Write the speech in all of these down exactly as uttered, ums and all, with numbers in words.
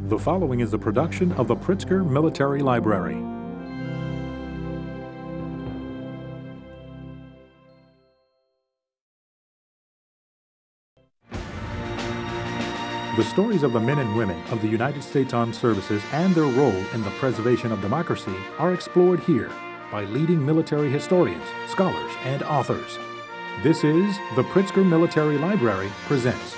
The following is a production of the Pritzker Military Library. The stories of the men and women of the United States Armed Services and their role in the preservation of democracy are explored here by leading military historians, scholars, and authors. This is the Pritzker Military Library Presents.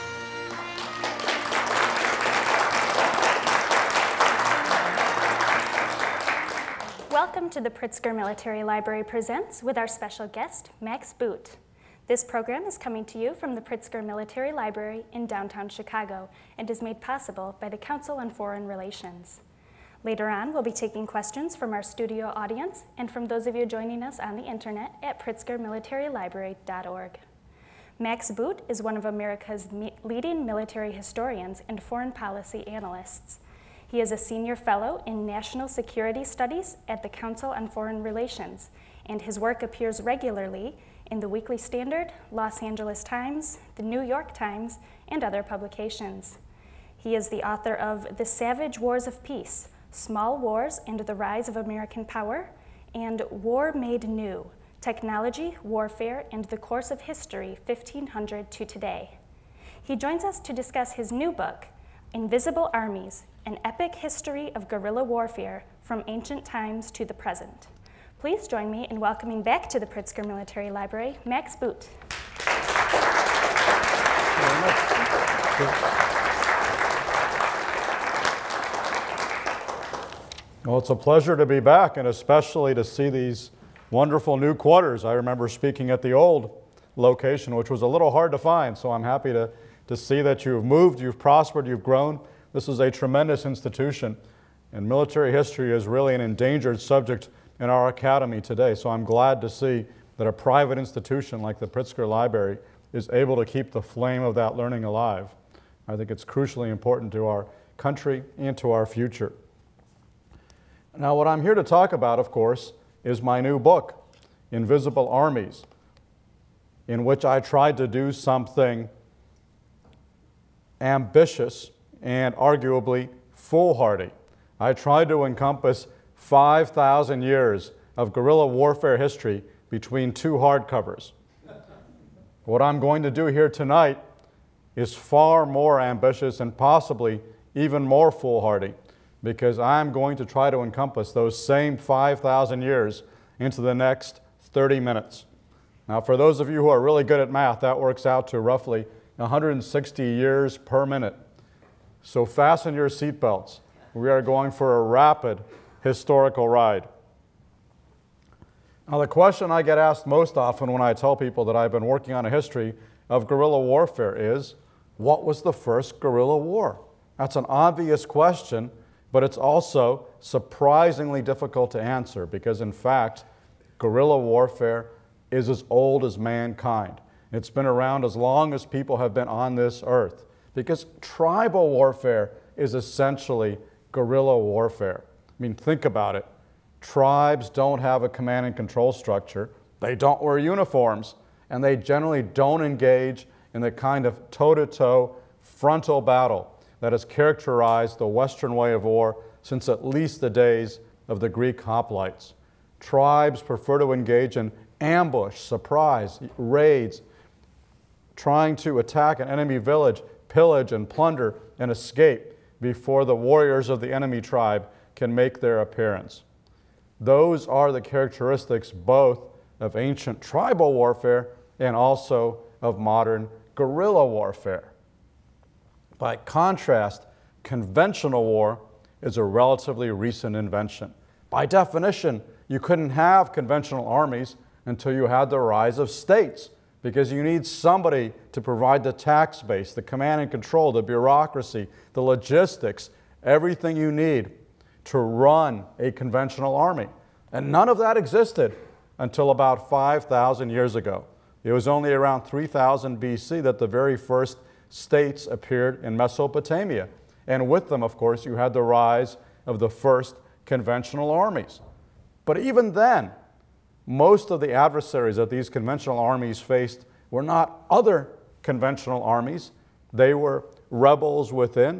Welcome to the Pritzker Military Library Presents with our special guest, Max Boot. This program is coming to you from the Pritzker Military Library in downtown Chicago and is made possible by the Council on Foreign Relations. Later on, we'll be taking questions from our studio audience and from those of you joining us on the internet at pritzker military library dot org. Max Boot is one of America's leading military historians and foreign policy analysts. He is a senior fellow in National Security Studies at the Council on Foreign Relations, and his work appears regularly in the Weekly Standard, Los Angeles Times, the New York Times, and other publications. He is the author of The Savage Wars of Peace, Small Wars and the Rise of American Power, and War Made New, Technology, Warfare, and the Course of History, fifteen hundred to Today. He joins us to discuss his new book, Invisible Armies, An Epic History of Guerrilla Warfare from Ancient Times to the Present. Please join me in welcoming back to the Pritzker Military Library, Max Boot. Well, it's a pleasure to be back, and especially to see these wonderful new quarters. I remember speaking at the old location, which was a little hard to find, so I'm happy to, to see that you've moved, you've prospered, you've grown. This is a tremendous institution, and military history is really an endangered subject in our academy today, so I'm glad to see that a private institution like the Pritzker Library is able to keep the flame of that learning alive. I think it's crucially important to our country and to our future. Now, what I'm here to talk about, of course, is my new book, Invisible Armies, in which I tried to do something ambitious and arguably foolhardy. I tried to encompass five thousand years of guerrilla warfare history between two hardcovers. What I'm going to do here tonight is far more ambitious and possibly even more foolhardy, because I'm going to try to encompass those same five thousand years into the next thirty minutes. Now, for those of you who are really good at math, that works out to roughly one hundred sixty years per minute. So fasten your seatbelts. We are going for a rapid historical ride. Now, the question I get asked most often when I tell people that I've been working on a history of guerrilla warfare is, what was the first guerrilla war? That's an obvious question, but it's also surprisingly difficult to answer because, in fact, guerrilla warfare is as old as mankind. It's been around as long as people have been on this earth, because tribal warfare is essentially guerrilla warfare. I mean, think about it. Tribes don't have a command and control structure, they don't wear uniforms, and they generally don't engage in the kind of toe-to-toe frontal battle that has characterized the Western way of war since at least the days of the Greek hoplites. Tribes prefer to engage in ambush, surprise, raids, trying to attack an enemy village, pillage and plunder and escape before the warriors of the enemy tribe can make their appearance. Those are the characteristics both of ancient tribal warfare and also of modern guerrilla warfare. By contrast, conventional war is a relatively recent invention. By definition, you couldn't have conventional armies until you had the rise of states, because you need somebody to provide the tax base, the command and control, the bureaucracy, the logistics, everything you need to run a conventional army. And none of that existed until about five thousand years ago. It was only around three thousand B C that the very first states appeared in Mesopotamia. And with them, of course, you had the rise of the first conventional armies. But even then, most of the adversaries that these conventional armies faced were not other conventional armies. They were rebels within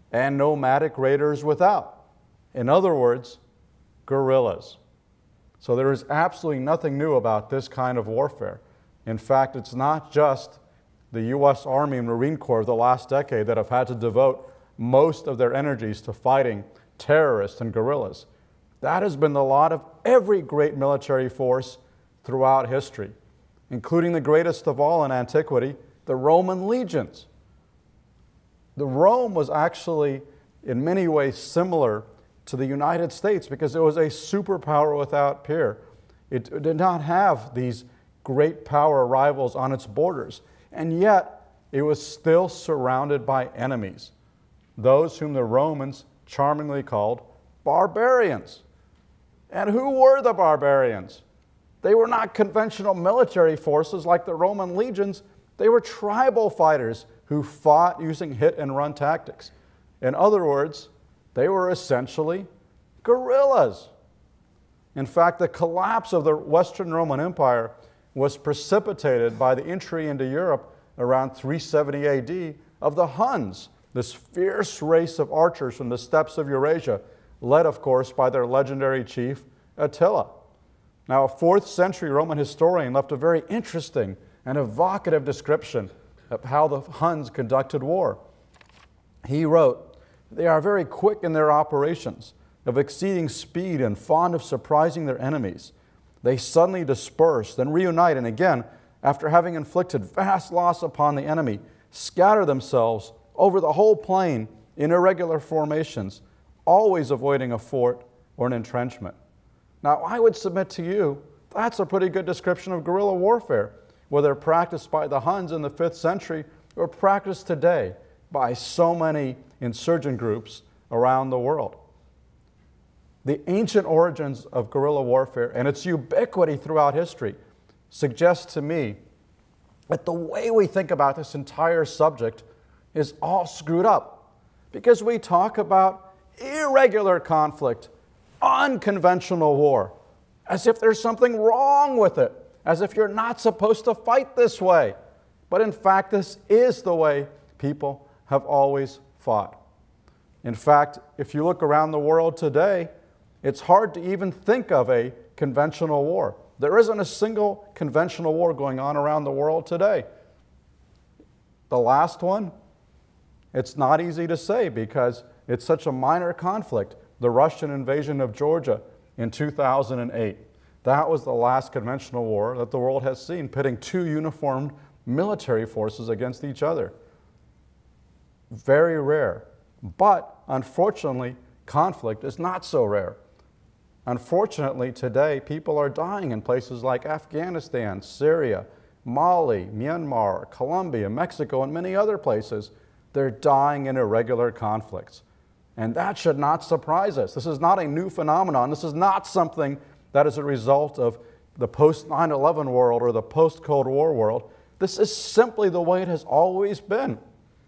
and nomadic raiders without. In other words, guerrillas. So there is absolutely nothing new about this kind of warfare. In fact, it's not just the U S Army and Marine Corps of the last decade that have had to devote most of their energies to fighting terrorists and guerrillas. That has been the lot of every great military force throughout history, including the greatest of all in antiquity, the Roman legions. The Rome was actually, in many ways, similar to the United States because it was a superpower without peer. It did not have these great power rivals on its borders, and yet it was still surrounded by enemies, those whom the Romans charmingly called barbarians. And who were the barbarians? They were not conventional military forces like the Roman legions. They were tribal fighters who fought using hit and run tactics. In other words, they were essentially guerrillas. In fact, the collapse of the Western Roman Empire was precipitated by the entry into Europe around three seventy A D of the Huns, this fierce race of archers from the steppes of Eurasia, led, of course, by their legendary chief, Attila. Now, a fourth century Roman historian left a very interesting and evocative description of how the Huns conducted war. He wrote, "They are very quick in their operations, of exceeding speed and fond of surprising their enemies. They suddenly disperse, then reunite, and again, after having inflicted vast loss upon the enemy, scatter themselves over the whole plain in irregular formations, always avoiding a fort or an entrenchment." Now, I would submit to you, that's a pretty good description of guerrilla warfare, whether practiced by the Huns in the fifth century or practiced today by so many insurgent groups around the world. The ancient origins of guerrilla warfare and its ubiquity throughout history suggests to me that the way we think about this entire subject is all screwed up because we talk about irregular conflict, unconventional war, as if there's something wrong with it, as if you're not supposed to fight this way. But in fact, this is the way people have always fought. In fact, if you look around the world today, it's hard to even think of a conventional war. There isn't a single conventional war going on around the world today. The last one, it's not easy to say because it's such a minor conflict, the Russian invasion of Georgia in two thousand eight. That was the last conventional war that the world has seen, pitting two uniformed military forces against each other. Very rare. But unfortunately, conflict is not so rare. Unfortunately, today, people are dying in places like Afghanistan, Syria, Mali, Myanmar, Colombia, Mexico, and many other places. They're dying in irregular conflicts. And that should not surprise us. This is not a new phenomenon. This is not something that is a result of the post nine eleven world or the post-Cold War world. This is simply the way it has always been.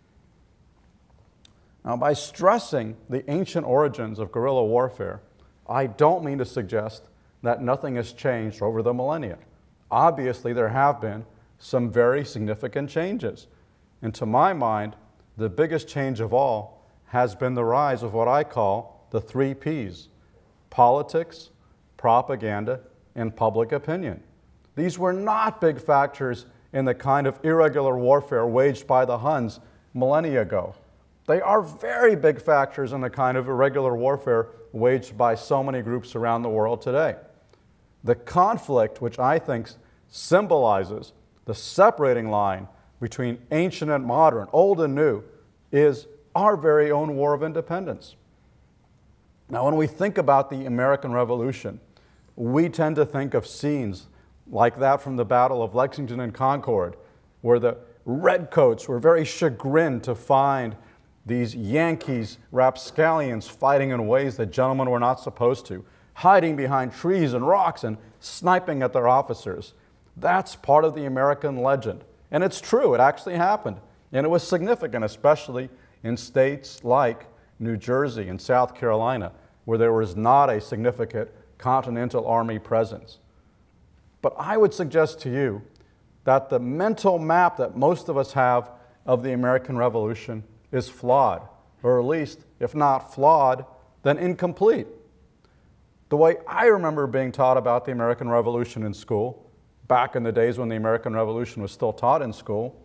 Now, by stressing the ancient origins of guerrilla warfare, I don't mean to suggest that nothing has changed over the millennia. Obviously, there have been some very significant changes. And to my mind, the biggest change of all has been the rise of what I call the three P's: politics, propaganda, and public opinion. These were not big factors in the kind of irregular warfare waged by the Huns millennia ago. They are very big factors in the kind of irregular warfare waged by so many groups around the world today. The conflict, which I think symbolizes the separating line between ancient and modern, old and new, is our very own War of Independence. Now, when we think about the American Revolution, we tend to think of scenes like that from the Battle of Lexington and Concord, where the redcoats were very chagrined to find these Yankees, rapscallions, fighting in ways that gentlemen were not supposed to, hiding behind trees and rocks and sniping at their officers. That's part of the American legend. And it's true, it actually happened. And it was significant, especially in states like New Jersey and South Carolina, where there was not a significant Continental Army presence. But I would suggest to you that the mental map that most of us have of the American Revolution is flawed. or at least, if not flawed, then incomplete. The way I remember being taught about the American Revolution in school, back in the days when the American Revolution was still taught in school,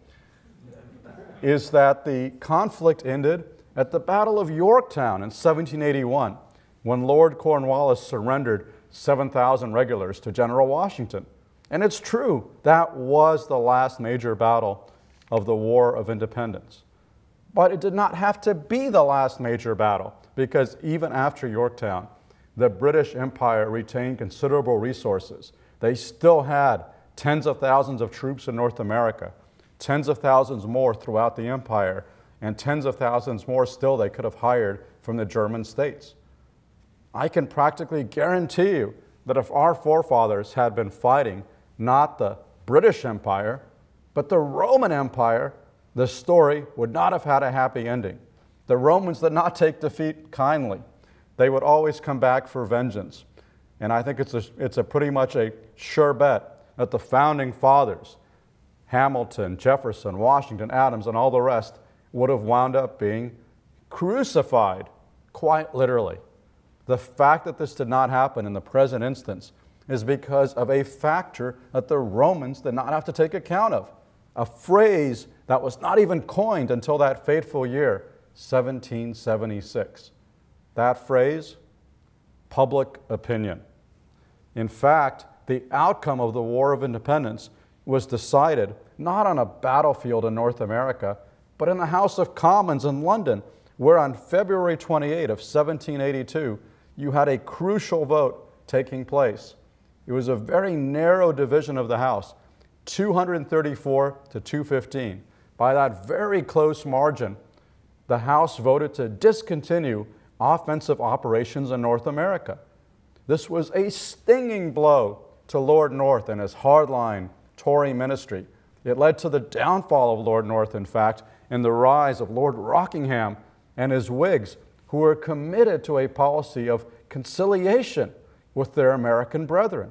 is that the conflict ended at the Battle of Yorktown in seventeen eighty-one, when Lord Cornwallis surrendered seven thousand regulars to General Washington. And it's true, that was the last major battle of the War of Independence. But it did not have to be the last major battle, because even after Yorktown, the British Empire retained considerable resources. They still had tens of thousands of troops in North America, tens of thousands more throughout the empire, and tens of thousands more still they could have hired from the German states. I can practically guarantee you that if our forefathers had been fighting not the British Empire, but the Roman Empire, the story would not have had a happy ending. The Romans did not take defeat kindly. They would always come back for vengeance. And I think it's a, it's a pretty much a sure bet that the founding fathers, Hamilton, Jefferson, Washington, Adams, and all the rest, would have wound up being crucified, quite literally. The fact that this did not happen in the present instance is because of a factor that the Romans did not have to take account of, a phrase that was not even coined until that fateful year, seventeen seventy-six. That phrase, public opinion. In fact, the outcome of the War of Independence was decided not on a battlefield in North America, but in the House of Commons in London, where on February twenty-eighth of seventeen eighty-two, you had a crucial vote taking place. It was a very narrow division of the House, two hundred thirty-four to two fifteen. By that very close margin, the House voted to discontinue offensive operations in North America. This was a stinging blow to Lord North and his hardline Tory ministry. It led to the downfall of Lord North, in fact, and the rise of Lord Rockingham and his Whigs, who were committed to a policy of conciliation with their American brethren.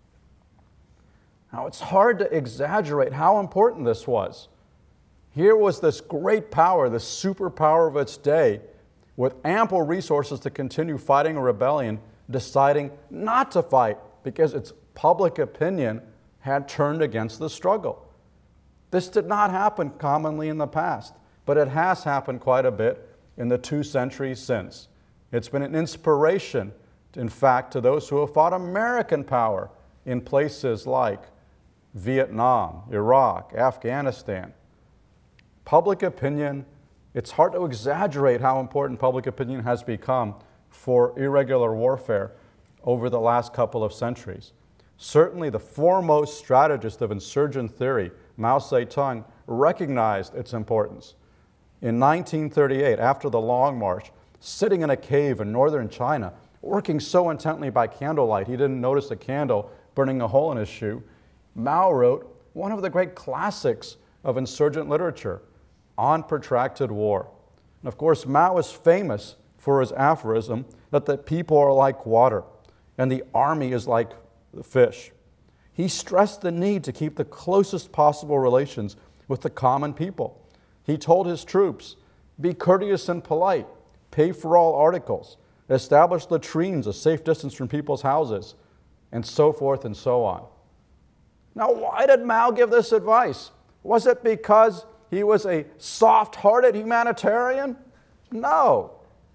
Now, it's hard to exaggerate how important this was. Here was this great power, this superpower of its day, with ample resources to continue fighting a rebellion, deciding not to fight because its public opinion had turned against the struggle. This did not happen commonly in the past, but it has happened quite a bit in the two centuries since. It's been an inspiration, in fact, to those who have fought American power in places like Vietnam, Iraq, Afghanistan. Public opinion, it's hard to exaggerate how important public opinion has become for irregular warfare over the last couple of centuries. Certainly the foremost strategist of insurgent theory, Mao Zedong, recognized its importance. In nineteen thirty-eight, after the Long March, sitting in a cave in northern China, working so intently by candlelight he didn't notice a candle burning a hole in his shoe, Mao wrote one of the great classics of insurgent literature, On Protracted War. And of course, Mao is famous for his aphorism that the people are like water and the army is like the fish. He stressed the need to keep the closest possible relations with the common people. He told his troops, be courteous and polite, pay for all articles, establish latrines a safe distance from people's houses, and so forth and so on. Now, why did Mao give this advice? Was it because he was a soft-hearted humanitarian? No.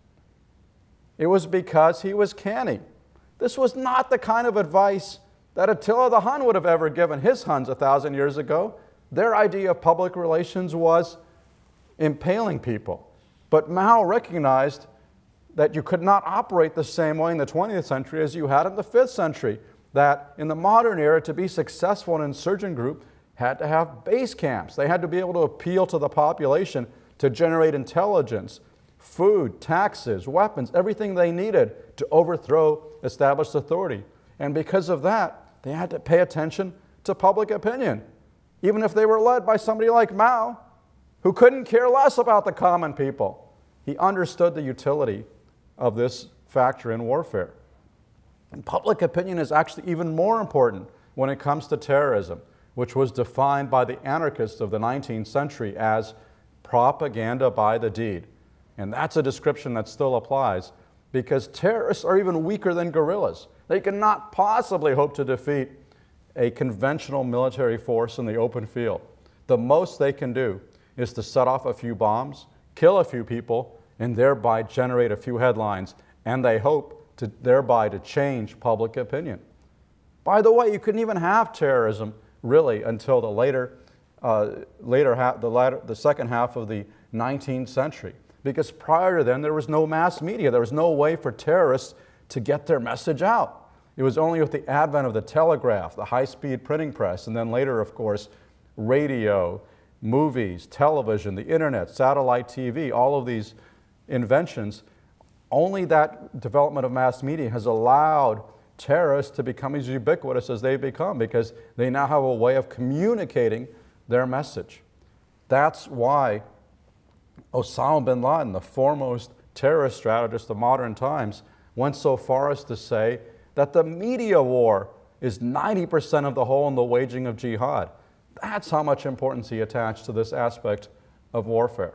It was because he was canny. This was not the kind of advice that Attila the Hun would have ever given his Huns a thousand years ago. Their idea of public relations was impaling people. But Mao recognized that you could not operate the same way in the twentieth century as you had in the fifth century, that in the modern era, to be successful in an insurgent group, had to have base camps. They had to be able to appeal to the population to generate intelligence, food, taxes, weapons, everything they needed to overthrow established authority. And because of that, they had to pay attention to public opinion, even if they were led by somebody like Mao, who couldn't care less about the common people. He understood the utility of this factor in warfare. And public opinion is actually even more important when it comes to terrorism, which was defined by the anarchists of the nineteenth century as propaganda by the deed. And that's a description that still applies, because terrorists are even weaker than guerrillas. They cannot possibly hope to defeat a conventional military force in the open field. The most they can do is to set off a few bombs, kill a few people, and thereby generate a few headlines, and they hope to thereby to change public opinion. By the way, you couldn't even have terrorism really until the later, uh, later half, the, latter, the second half of the nineteenth century, because prior to then there was no mass media. There was no way for terrorists to get their message out. It was only with the advent of the telegraph, the high-speed printing press, and then later, of course, radio, movies, television, the internet, satellite T V, all of these inventions, only that development of mass media has allowed terrorists to become as ubiquitous as they've become, because they now have a way of communicating their message. That's why Osama bin Laden, the foremost terrorist strategist of modern times, went so far as to say that the media war is ninety percent of the whole in the waging of jihad. That's how much importance he attached to this aspect of warfare.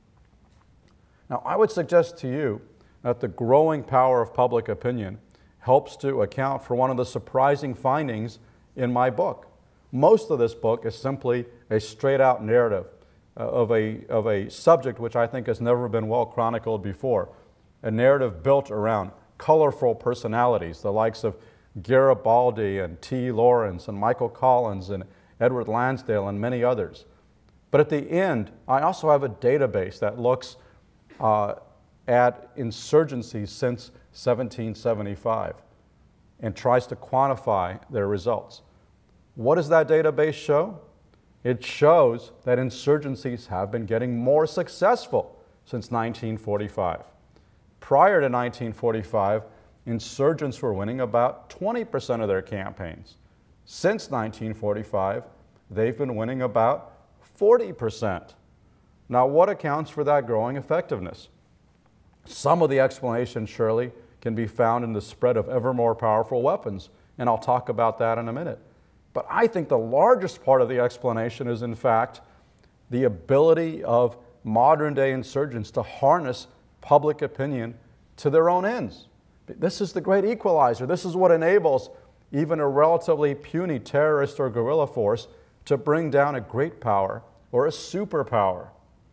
Now, I would suggest to you that the growing power of public opinion helps to account for one of the surprising findings in my book. Most of this book is simply a straight-out narrative of a, of a subject which I think has never been well chronicled before, a narrative built around colorful personalities, the likes of Garibaldi and T. Lawrence and Michael Collins and Edward Lansdale and many others. But at the end, I also have a database that looks uh, at insurgencies since seventeen seventy-five and tries to quantify their results. What does that database show? It shows that insurgencies have been getting more successful since nineteen forty-five. Prior to nineteen forty-five, insurgents were winning about twenty percent of their campaigns. Since nineteen forty-five, they've been winning about forty percent. Now, what accounts for that growing effectiveness? Some of the explanation, surely, can be found in the spread of ever more powerful weapons, and I'll talk about that in a minute. But I think the largest part of the explanation is, in fact, the ability of modern-day insurgents to harness public opinion to their own ends. This is the great equalizer. This is what enables even a relatively puny terrorist or guerrilla force to bring down a great power or a superpower.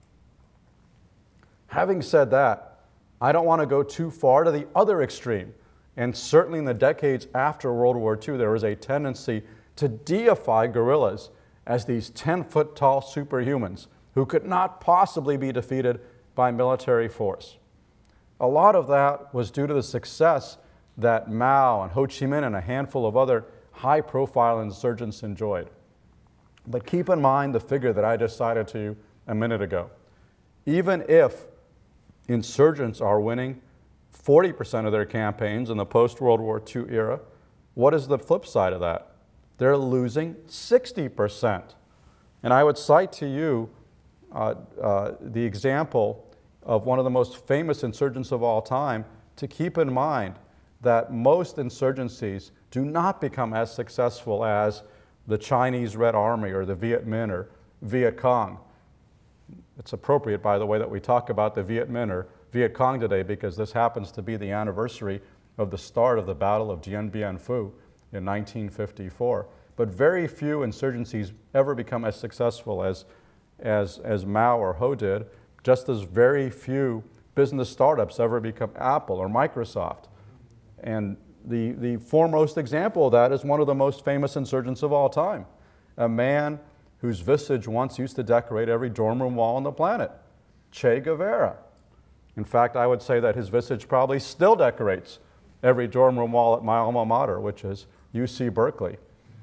Having said that, I don't want to go too far to the other extreme. And certainly in the decades after World War Two, there was a tendency to deify guerrillas as these ten-foot tall superhumans who could not possibly be defeated by military force. A lot of that was due to the success that Mao and Ho Chi Minh and a handful of other high-profile insurgents enjoyed. But keep in mind the figure that I just cited to you a minute ago. Even if insurgents are winning forty percent of their campaigns in the post-World War Two era, what is the flip side of that? They're losing sixty percent. And I would cite to you uh, uh, the example of one of the most famous insurgents of all time to keep in mind that most insurgencies do not become as successful as the Chinese Red Army or the Viet Minh or Viet Cong. It's appropriate, by the way, that we talk about the Viet Minh or Viet Cong today, because this happens to be the anniversary of the start of the Battle of Dien Bien Phu in nineteen fifty-four. But very few insurgencies ever become as successful as, as, as Mao or Ho did, just as very few business startups ever become Apple or Microsoft. And the, the foremost example of that is one of the most famous insurgents of all time, a man whose visage once used to decorate every dorm room wall on the planet, Che Guevara. In fact, I would say that his visage probably still decorates every dorm room wall at my alma mater, which is U C Berkeley.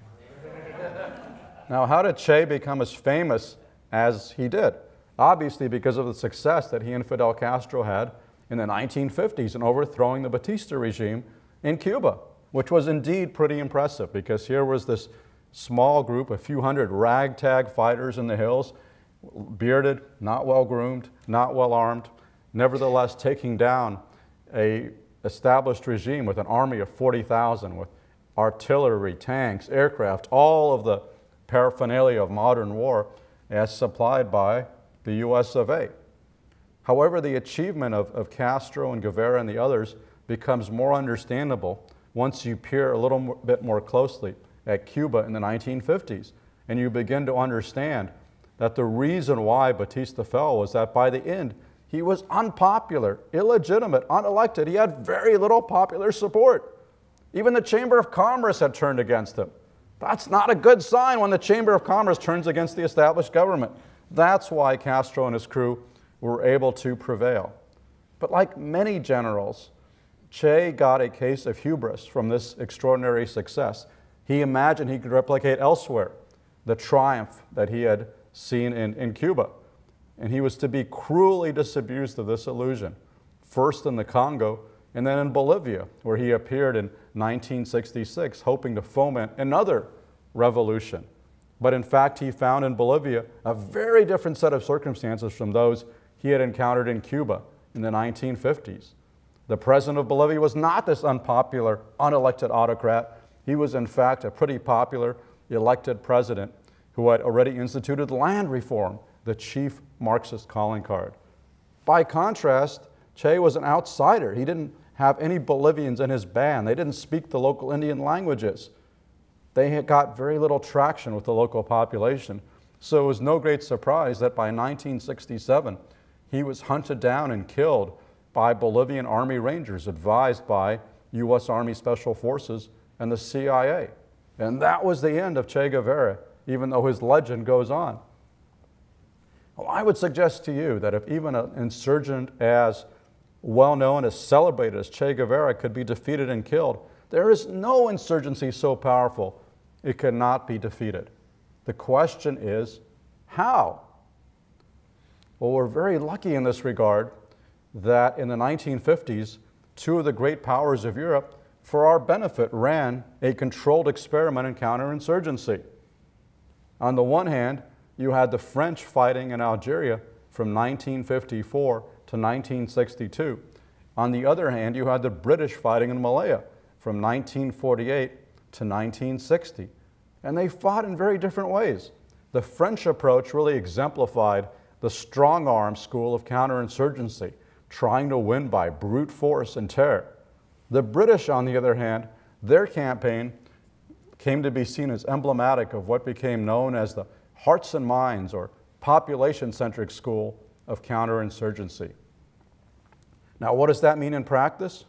Now, how did Che become as famous as he did? Obviously because of the success that he and Fidel Castro had in the nineteen fifties in overthrowing the Batista regime in Cuba, which was indeed pretty impressive, because here was this small group, a few hundred ragtag fighters in the hills, bearded, not well groomed, not well armed, nevertheless taking down a established regime with an army of forty thousand, with artillery, tanks, aircraft, all of the paraphernalia of modern war as supplied by the U S of A. However, the achievement of, of Castro and Guevara and the others becomes more understandable once you peer a little more, bit more closely at Cuba in the nineteen fifties, and you begin to understand that the reason why Batista fell was that by the end, he was unpopular, illegitimate, unelected. He had very little popular support. Even the Chamber of Commerce had turned against him. That's not a good sign when the Chamber of Commerce turns against the established government. That's why Castro and his crew were able to prevail. But like many generals, Che got a case of hubris from this extraordinary success. He imagined he could replicate elsewhere the triumph that he had seen in, in Cuba. And he was to be cruelly disabused of this illusion, first in the Congo and then in Bolivia, where he appeared in nineteen sixty-six, hoping to foment another revolution. But in fact, he found in Bolivia a very different set of circumstances from those he had encountered in Cuba in the nineteen fifties. The president of Bolivia was not this unpopular, unelected autocrat. He was, in fact, a pretty popular elected president who had already instituted land reform, the chief Marxist calling card. By contrast, Che was an outsider. He didn't have any Bolivians in his band. They didn't speak the local Indian languages. They had got very little traction with the local population. So it was no great surprise that by nineteen sixty-seven, he was hunted down and killed by Bolivian Army Rangers advised by U S Army Special Forces and the C I A. And that was the end of Che Guevara, even though his legend goes on. Well, I would suggest to you that if even an insurgent as well-known, as celebrated as Che Guevara could be defeated and killed, there is no insurgency so powerful it cannot be defeated. The question is, how? Well, we're very lucky in this regard that in the nineteen fifties, two of the great powers of Europe, for our benefit, ran a controlled experiment in counterinsurgency. On the one hand, you had the French fighting in Algeria from nineteen fifty-four to nineteen sixty-two. On the other hand, you had the British fighting in Malaya from nineteen forty-eight to nineteen sixty. And they fought in very different ways. The French approach really exemplified the strong-arm school of counterinsurgency, trying to win by brute force and terror. The British, on the other hand, their campaign came to be seen as emblematic of what became known as the hearts and minds, or population-centric school of counterinsurgency. Now, what does that mean in practice?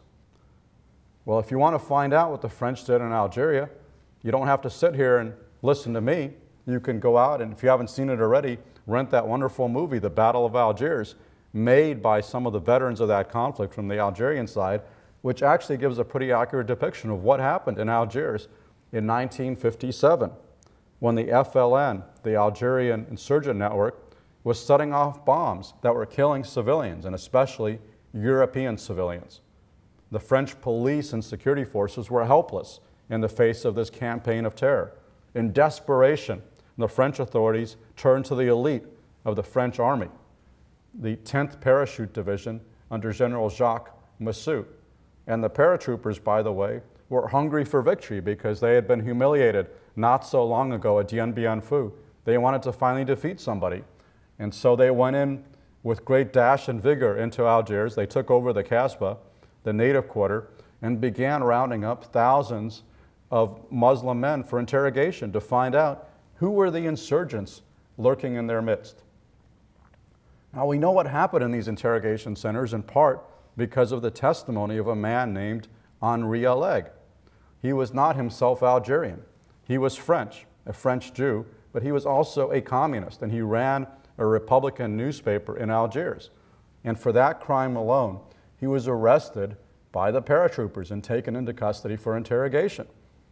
Well, if you want to find out what the French did in Algeria, you don't have to sit here and listen to me. You can go out, and if you haven't seen it already, rent that wonderful movie, The Battle of Algiers, made by some of the veterans of that conflict from the Algerian side, which actually gives a pretty accurate depiction of what happened in Algiers in nineteen fifty-seven, when the F L N, the Algerian Insurgent Network, was setting off bombs that were killing civilians, and especially European civilians. The French police and security forces were helpless in the face of this campaign of terror. In desperation, the French authorities turned to the elite of the French army, the tenth Parachute Division under General Jacques Massu. And the paratroopers, by the way, were hungry for victory because they had been humiliated not so long ago at Dien Bien Phu. They wanted to finally defeat somebody. And so they went in with great dash and vigor into Algiers. They took over the Kasbah, the native quarter, and began rounding up thousands of Muslim men for interrogation to find out who were the insurgents lurking in their midst. Now, we know what happened in these interrogation centers in part because of the testimony of a man named Henri Alleg. He was not himself Algerian. He was French, a French Jew, but he was also a communist, and he ran a Republican newspaper in Algiers. And for that crime alone, he was arrested by the paratroopers and taken into custody for interrogation.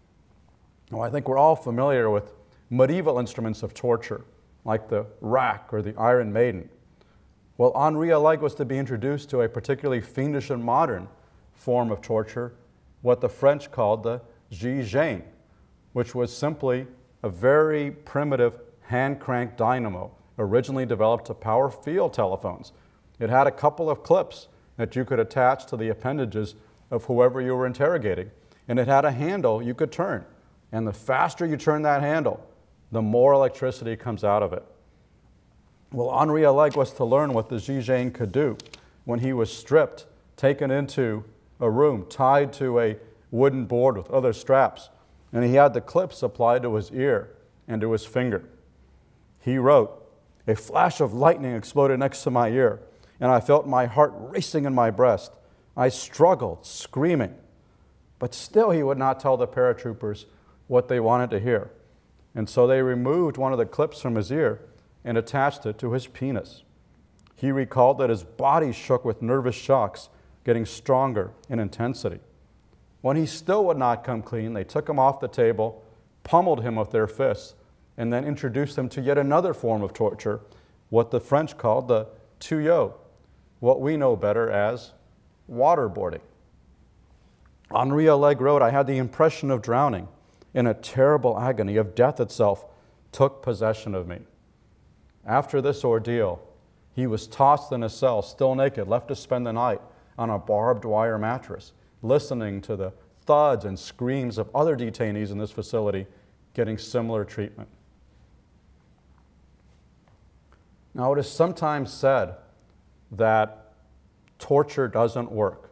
Now, I think we're all familiar with medieval instruments of torture, like the rack or the Iron Maiden. Well, Henri Alleg was to be introduced to a particularly fiendish and modern form of torture, what the French called the gigane, which was simply a very primitive hand-crank dynamo, originally developed to power field telephones. It had a couple of clips that you could attach to the appendages of whoever you were interrogating, and it had a handle you could turn. And the faster you turn that handle, the more electricity comes out of it. Well, Henri Alleg was to learn what the Zhejiang could do when he was stripped, taken into a room, tied to a wooden board with other straps, and he had the clips applied to his ear and to his finger. He wrote, "A flash of lightning exploded next to my ear, and I felt my heart racing in my breast. I struggled, screaming." But still he would not tell the paratroopers what they wanted to hear. And so they removed one of the clips from his ear and attached it to his penis. He recalled that his body shook with nervous shocks, getting stronger in intensity. When he still would not come clean, they took him off the table, pummeled him with their fists, and then introduced him to yet another form of torture, what the French called the tuyau, what we know better as waterboarding. Henri Alleg wrote, "I had the impression of drowning, and a terrible agony of death itself took possession of me." After this ordeal, he was tossed in a cell, still naked, left to spend the night on a barbed wire mattress, listening to the thuds and screams of other detainees in this facility getting similar treatment. Now, it is sometimes said that torture doesn't work.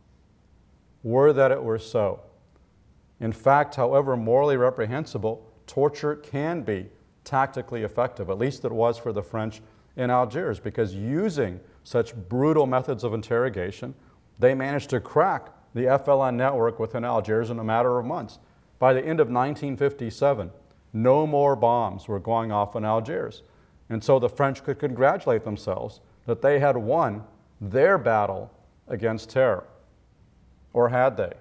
Were that it were so. In fact, however morally reprehensible, torture can be tactically effective. At least it was for the French in Algiers, because using such brutal methods of interrogation, they managed to crack the F L N network within Algiers in a matter of months. By the end of nineteen fifty-seven, no more bombs were going off in Algiers. And so the French could congratulate themselves that they had won their battle against terror. Or had they?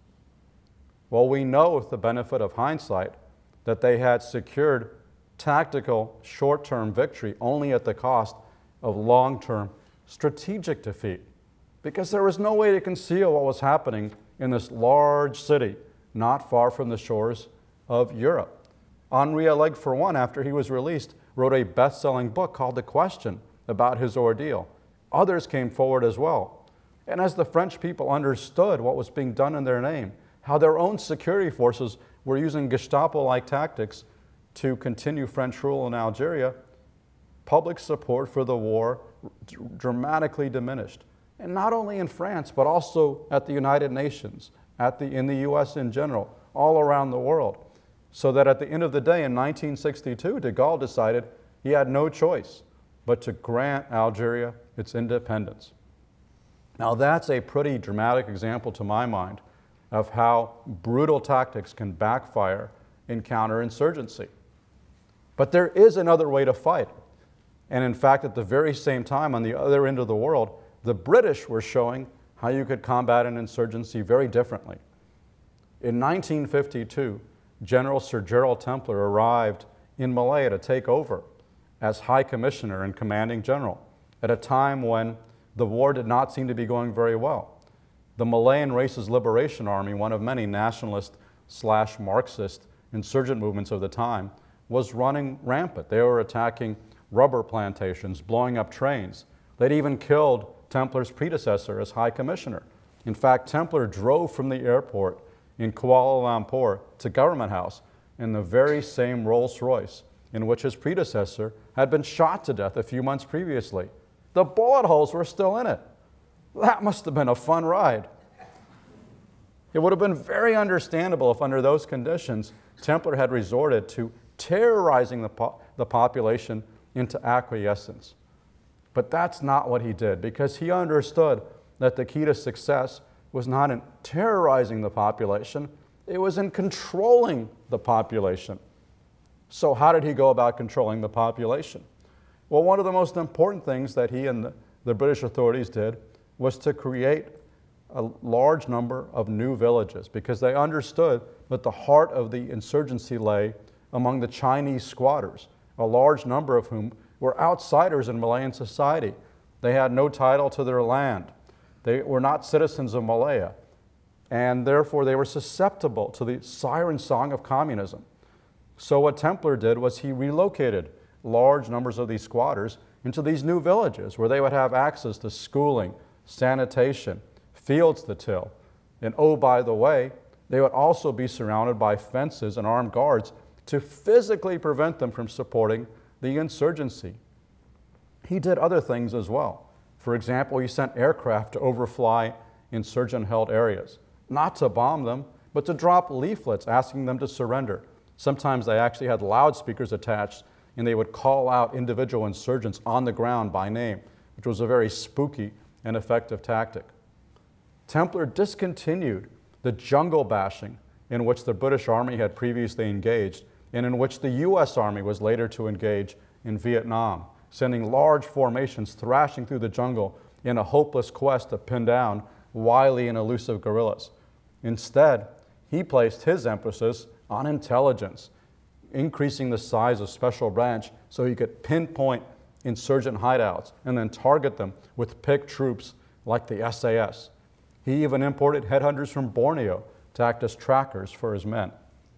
Well, we know with the benefit of hindsight that they had secured tactical short-term victory only at the cost of long-term strategic defeat, because there was no way to conceal what was happening in this large city not far from the shores of Europe. Henri Alleg, for one, after he was released, wrote a best-selling book called The Question about his ordeal. Others came forward as well. And as the French people understood what was being done in their name, how their own security forces were using Gestapo-like tactics to continue French rule in Algeria, public support for the war dramatically diminished. And not only in France, but also at the United Nations, at the, in the U S in general, all around the world. So that at the end of the day, in nineteen sixty-two, de Gaulle decided he had no choice but to grant Algeria its independence. Now that's a pretty dramatic example to my mind of how brutal tactics can backfire in counterinsurgency. But there is another way to fight. And in fact, at the very same time, on the other end of the world, the British were showing how you could combat an insurgency very differently. In nineteen fifty-two, General Sir Gerald Templer arrived in Malaya to take over as High Commissioner and Commanding General at a time when the war did not seem to be going very well. The Malayan Races Liberation Army, one of many nationalist slash Marxist insurgent movements of the time, was running rampant. They were attacking rubber plantations, blowing up trains. They'd even killed Templer's predecessor as High Commissioner. In fact, Templer drove from the airport in Kuala Lumpur to Government House in the very same Rolls-Royce in which his predecessor had been shot to death a few months previously. The bullet holes were still in it. That must have been a fun ride. It would have been very understandable if under those conditions, Templer had resorted to terrorizing the, po the population into acquiescence. But that's not what he did, because he understood that the key to success was not in terrorizing the population, it was in controlling the population. So how did he go about controlling the population? Well, one of the most important things that he and the, the British authorities did was to create a large number of new villages, because they understood that the heart of the insurgency lay among the Chinese squatters, a large number of whom were outsiders in Malayan society. They had no title to their land. They were not citizens of Malaya, and therefore they were susceptible to the siren song of communism. So what Templer did was he relocated large numbers of these squatters into these new villages where they would have access to schooling, sanitation, fields to till. And oh, by the way, they would also be surrounded by fences and armed guards to physically prevent them from supporting the insurgency. he did other things as well. For example, he sent aircraft to overfly insurgent-held areas, not to bomb them, but to drop leaflets asking them to surrender. Sometimes they actually had loudspeakers attached, and they would call out individual insurgents on the ground by name, which was a very spooky and effective tactic. Templer discontinued the jungle bashing in which the British Army had previously engaged and in which the U S Army was later to engage in Vietnam, sending large formations thrashing through the jungle in a hopeless quest to pin down wily and elusive guerrillas. Instead, he placed his emphasis on intelligence, increasing the size of Special Branch so he could pinpoint insurgent hideouts and then target them with picked troops like the S A S. He even imported headhunters from Borneo to act as trackers for his men.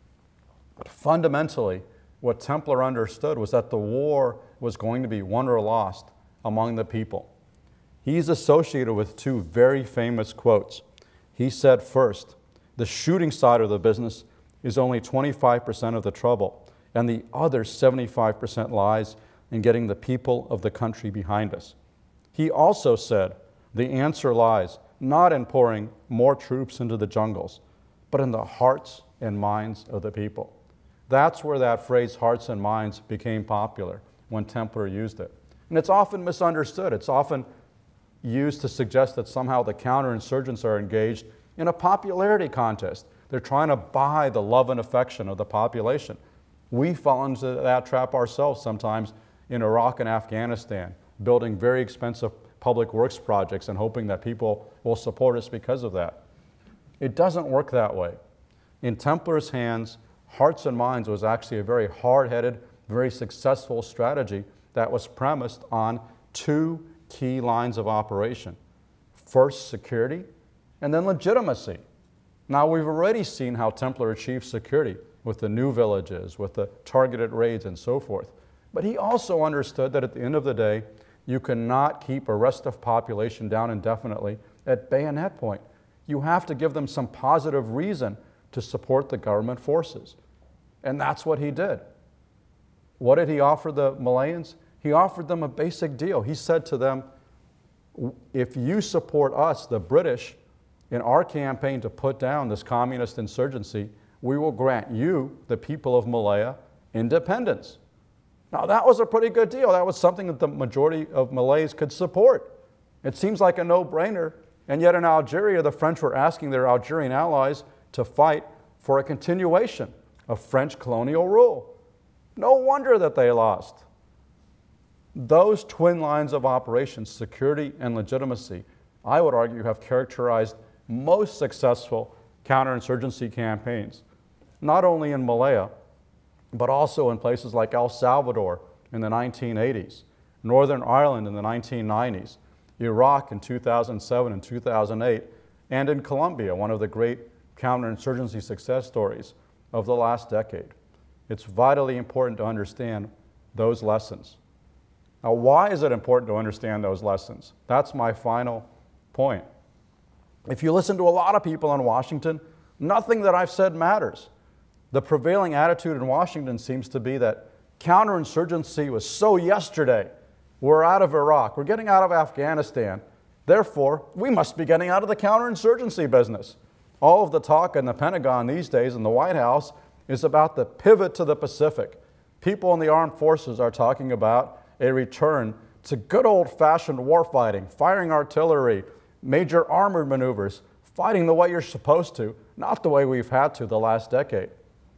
But fundamentally, what Templer understood was that the war was going to be won or lost among the people. He's associated with two very famous quotes. He said, first, the shooting side of the business is only twenty-five percent of the trouble, and the other seventy-five percent lies in getting the people of the country behind us. He also said, the answer lies not in pouring more troops into the jungles, but in the hearts and minds of the people. That's where that phrase, hearts and minds, became popular when Templer used it. And it's often misunderstood. It's often used to suggest that somehow the counterinsurgents are engaged in a popularity contest. They're trying to buy the love and affection of the population. We fall into that trap ourselves sometimes in Iraq and Afghanistan, building very expensive public works projects and hoping that people will support us because of that. It doesn't work that way. In Templer's hands, hearts and minds was actually a very hard-headed, very successful strategy that was premised on two key lines of operation. First, security, and then legitimacy. Now, we've already seen how Templer achieved security with the new villages, with the targeted raids and so forth. But he also understood that at the end of the day, you cannot keep a restive population down indefinitely at bayonet point. You have to give them some positive reason to support the government forces. And that's what he did. What did he offer the Malayans? He offered them a basic deal. He said to them, if you support us, the British, in our campaign to put down this communist insurgency, we will grant you, the people of Malaya, independence. Now, that was a pretty good deal. That was something that the majority of Malays could support. It seems like a no-brainer, and yet in Algeria, the French were asking their Algerian allies to fight for a continuation of French colonial rule. No wonder that they lost. Those twin lines of operations, security and legitimacy, I would argue have characterized most successful counterinsurgency campaigns, not only in Malaya, but also in places like El Salvador in the nineteen eighties, Northern Ireland in the nineteen nineties, Iraq in two thousand seven and two thousand eight, and in Colombia, one of the great counterinsurgency success stories of the last decade. It's vitally important to understand those lessons. Now, why is it important to understand those lessons? That's my final point. If you listen to a lot of people in Washington, nothing that I've said matters. The prevailing attitude in Washington seems to be that counterinsurgency was so yesterday. We're out of Iraq. We're getting out of Afghanistan. Therefore, we must be getting out of the counterinsurgency business. All of the talk in the Pentagon these days in the White House is about the pivot to the Pacific. People in the armed forces are talking about a return to good old-fashioned warfighting, firing artillery, major armored maneuvers, fighting the way you're supposed to, not the way we've had to the last decade.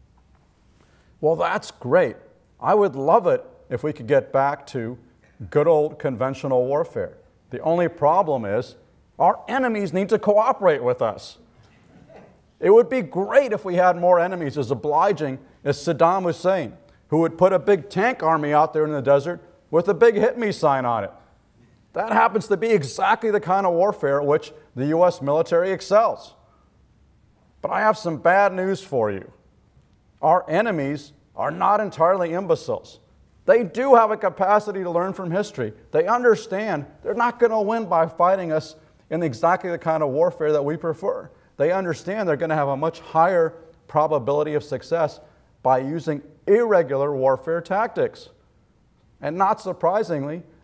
Well, that's great. I would love it if we could get back to good old conventional warfare. The only problem is our enemies need to cooperate with us. It would be great if we had more enemies as obliging as Saddam Hussein, who would put a big tank army out there in the desert with a big hit me sign on it. That happens to be exactly the kind of warfare at which the U S military excels. But I have some bad news for you. Our enemies are not entirely imbeciles. They do have a capacity to learn from history. They understand they're not going to win by fighting us in exactly the kind of warfare that we prefer. They understand they're going to have a much higher probability of success by using irregular warfare tactics. And not surprisingly,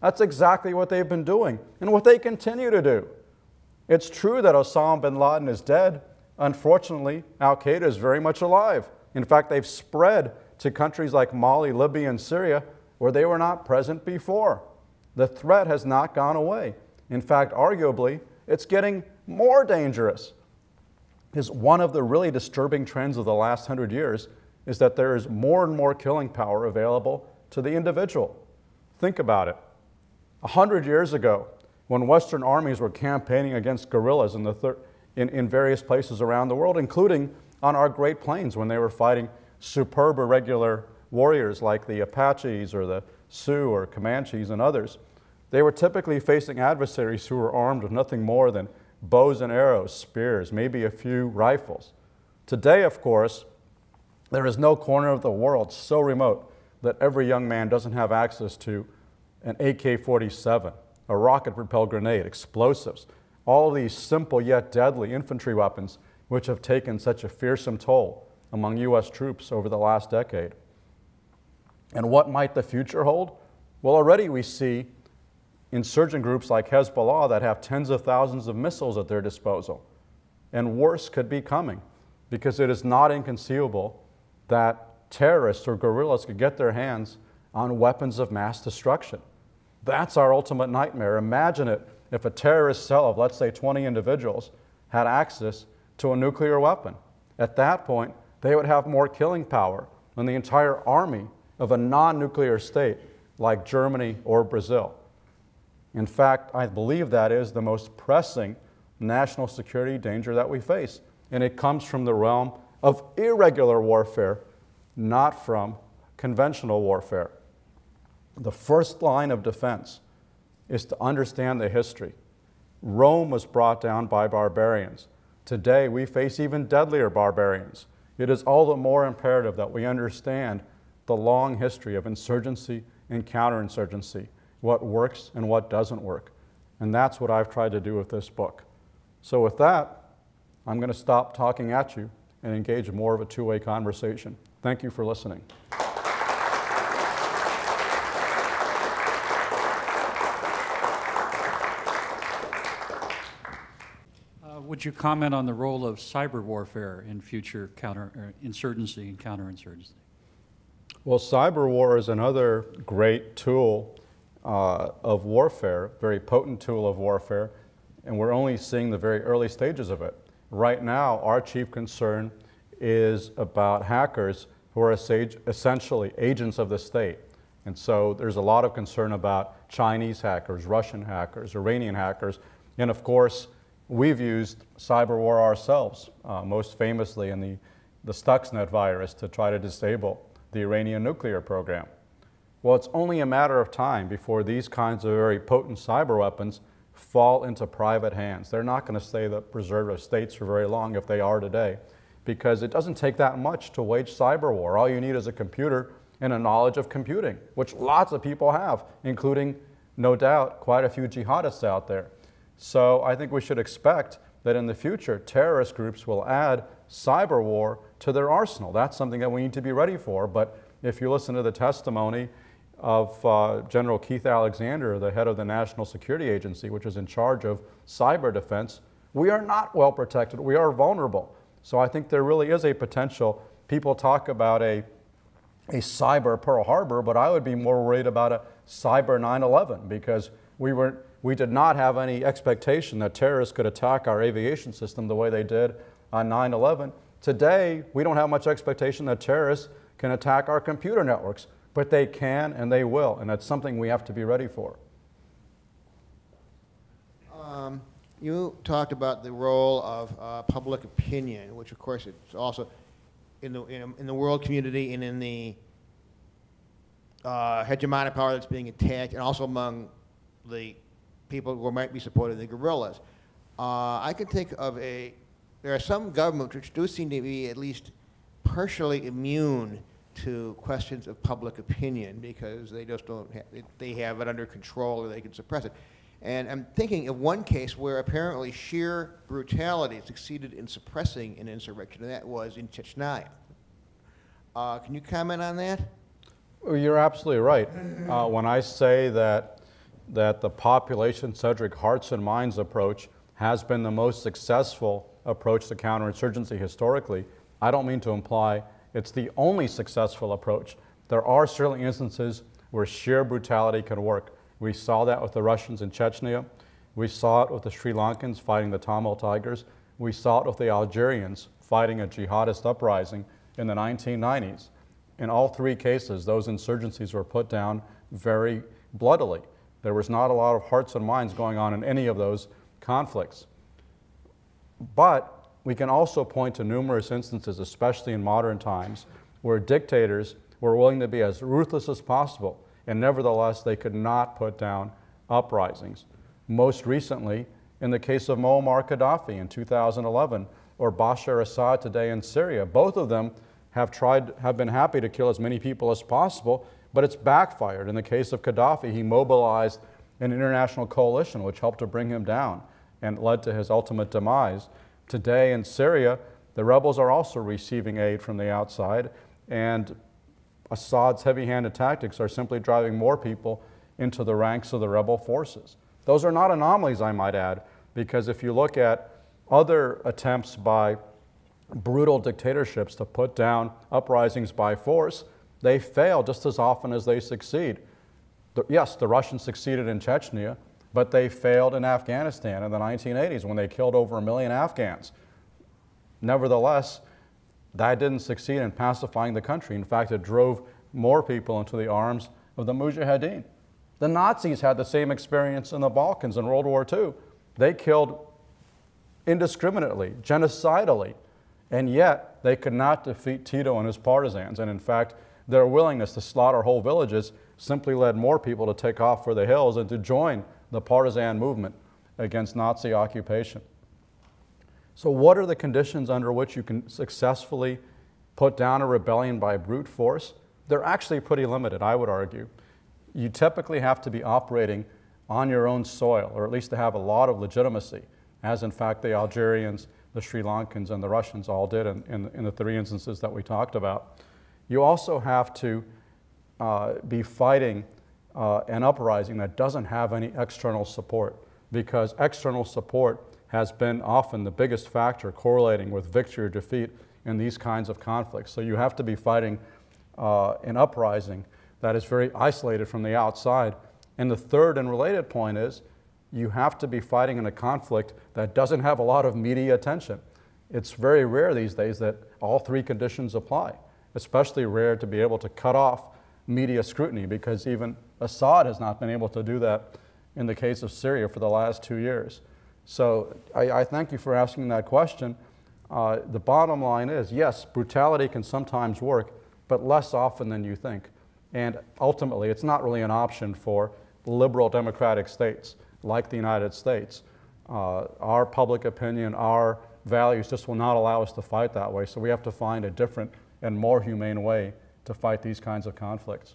That's exactly what they've been doing and what they continue to do. It's true that Osama bin Laden is dead. Unfortunately, Al-Qaeda is very much alive. In fact, they've spread to countries like Mali, Libya, and Syria, where they were not present before. The threat has not gone away. In fact, arguably, it's getting more dangerous. Is one of the really disturbing trends of the last hundred years is that there is more and more killing power available to the individual. Think about it. A hundred years ago, when Western armies were campaigning against guerrillas in, the thir in, in various places around the world, including on our Great Plains when they were fighting superb irregular warriors like the Apaches or the Sioux or Comanches and others, they were typically facing adversaries who were armed with nothing more than bows and arrows, spears, maybe a few rifles. Today, of course, there is no corner of the world so remote that every young man doesn't have access to an A K forty-seven, a rocket-propelled grenade, explosives, all of these simple yet deadly infantry weapons which have taken such a fearsome toll among U S troops over the last decade. And what might the future hold? Well, already we see insurgent groups like Hezbollah that have tens of thousands of missiles at their disposal. And worse could be coming, because it is not inconceivable that terrorists or guerrillas could get their hands on weapons of mass destruction. That's our ultimate nightmare. Imagine it if a terrorist cell of, let's say, twenty individuals had access to a nuclear weapon. At that point, they would have more killing power than the entire army of a non-nuclear state like Germany or Brazil. In fact, I believe that is the most pressing national security danger that we face. And it comes from the realm of irregular warfare, not from conventional warfare. The first line of defense is to understand the history. Rome was brought down by barbarians. Today, we face even deadlier barbarians. It is all the more imperative that we understand the long history of insurgency and counterinsurgency, what works and what doesn't work. And that's what I've tried to do with this book. So with that, I'm going to stop talking at you and engage in more of a two-way conversation. Thank you for listening. Would you comment on the role of cyber warfare in future counter uh, insurgency and counterinsurgency? Well, cyber war is another great tool uh, of warfare, very potent tool of warfare, and we're only seeing the very early stages of it. Right now, our chief concern is about hackers who are essentially agents of the state. And so there's a lot of concern about Chinese hackers, Russian hackers, Iranian hackers, and of course, we've used cyber war ourselves, uh, most famously in the, the Stuxnet virus to try to disable the Iranian nuclear program. Well, it's only a matter of time before these kinds of very potent cyber weapons fall into private hands. They're not going to stay the preserve of states for very long if they are today, because it doesn't take that much to wage cyber war. All you need is a computer and a knowledge of computing, which lots of people have, including, no doubt, quite a few jihadists out there. So I think we should expect that in the future, terrorist groups will add cyber war to their arsenal. That's something that we need to be ready for. But if you listen to the testimony of uh, General Keith Alexander, the head of the National Security Agency, which is in charge of cyber defense, we are not well protected. We are vulnerable. So I think there really is a potential. People talk about a, a cyber Pearl Harbor, but I would be more worried about a cyber nine eleven, because we weren't We did not have any expectation that terrorists could attack our aviation system the way they did on nine eleven. Today, we don't have much expectation that terrorists can attack our computer networks, but they can and they will, and that's something we have to be ready for. Um, you talked about the role of uh, public opinion, which of course it's also in the, in, in the world community and in the uh, hegemonic power that's being attacked, and also among the people who might be supporting the guerrillas. Uh, I can think of a, there are some governments which do seem to be at least partially immune to questions of public opinion, because they just don't have, they have it under control, or they can suppress it. And I'm thinking of one case where apparently sheer brutality succeeded in suppressing an insurrection, and that was in Chechnya. Uh, can you comment on that? Well, you're absolutely right. Uh, when I say that that the population-centric hearts and minds approach has been the most successful approach to counterinsurgency historically. I don't mean to imply it's the only successful approach. There are certainly instances where sheer brutality can work. We saw that with the Russians in Chechnya. We saw it with the Sri Lankans fighting the Tamil Tigers. We saw it with the Algerians fighting a jihadist uprising in the nineteen nineties. In all three cases, those insurgencies were put down very bloodily. There was not a lot of hearts and minds going on in any of those conflicts. But we can also point to numerous instances, especially in modern times, where dictators were willing to be as ruthless as possible, and nevertheless they could not put down uprisings. Most recently, in the case of Muammar Gaddafi in two thousand eleven, or Bashar Assad today in Syria, both of them have tried, have been happy to kill as many people as possible, but it's backfired. In the case of Gaddafi, he mobilized an international coalition which helped to bring him down and led to his ultimate demise. Today in Syria, the rebels are also receiving aid from the outside, and Assad's heavy-handed tactics are simply driving more people into the ranks of the rebel forces. Those are not anomalies, I might add, because if you look at other attempts by brutal dictatorships to put down uprisings by force, they fail just as often as they succeed. The, yes, the Russians succeeded in Chechnya, but they failed in Afghanistan in the nineteen eighties when they killed over a million Afghans. Nevertheless, that didn't succeed in pacifying the country. In fact, it drove more people into the arms of the Mujahideen. The Nazis had the same experience in the Balkans in World War Two. They killed indiscriminately, genocidally, and yet they could not defeat Tito and his partisans. And in fact, their willingness to slaughter whole villages simply led more people to take off for the hills and to join the partisan movement against Nazi occupation. So what are the conditions under which you can successfully put down a rebellion by brute force? They're actually pretty limited, I would argue. You typically have to be operating on your own soil, or at least to have a lot of legitimacy, as in fact the Algerians, the Sri Lankans, and the Russians all did in, in, in the three instances that we talked about. You also have to uh, be fighting uh, an uprising that doesn't have any external support, because external support has been often the biggest factor correlating with victory or defeat in these kinds of conflicts. So you have to be fighting uh, an uprising that is very isolated from the outside. And the third and related point is you have to be fighting in a conflict that doesn't have a lot of media attention. It's very rare these days that all three conditions apply, especially rare to be able to cut off media scrutiny, because even Assad has not been able to do that in the case of Syria for the last two years. So I, I thank you for asking that question. Uh, the bottom line is, yes, brutality can sometimes work, but less often than you think. And ultimately, it's not really an option for liberal democratic states like the United States. Uh, our public opinion, our values just will not allow us to fight that way. So we have to find a different and more humane way to fight these kinds of conflicts.